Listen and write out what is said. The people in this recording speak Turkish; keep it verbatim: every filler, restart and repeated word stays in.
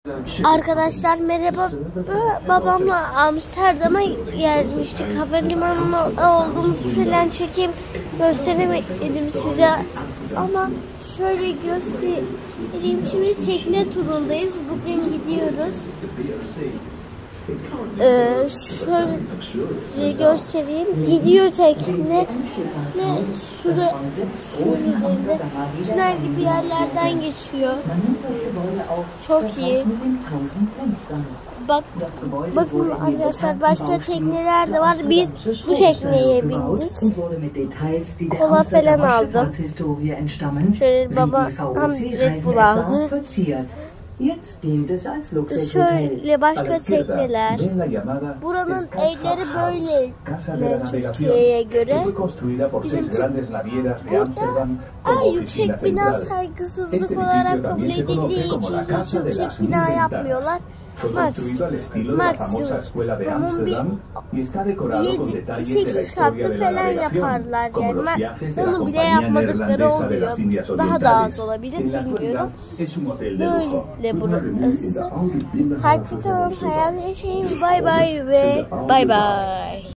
Arkadaşlar merhaba. Babamla Amsterdam'a gelmiştik. Havalimanında olduğumuzu falan çekeyim gösteremedim size. Ama şöyle göstereyim. Şimdi tekne turundayız. Bugün gidiyoruz. Ee, şöyle göstereyim. Gidiyor tekne ve suda suyun üzerinde tünel gibi yerlerden geçiyor. Çok iyi. Bak, bakın arkadaşlar, başka tekneler de var. Biz bu tekneye bindik. Kola falan aldım. Şöyle baba hem Red Bull aldı. Şöyle başka tekneler. Buranın evleri böyle Türkiye'ye göre. Bizim burada en yüksek bina saygısızlık olarak kabul edildiği için hiç yüksek bina yapmıyorlar. Max, maksimum bir yedi sekiz katlı falan yaparlar yani. Ben onu bile yapmadıkları oluyor. Daha da az olabilir, bilmiyorum. Böyle burası. Taktik alan hayal yaşayın. Bay bay ve bay bay.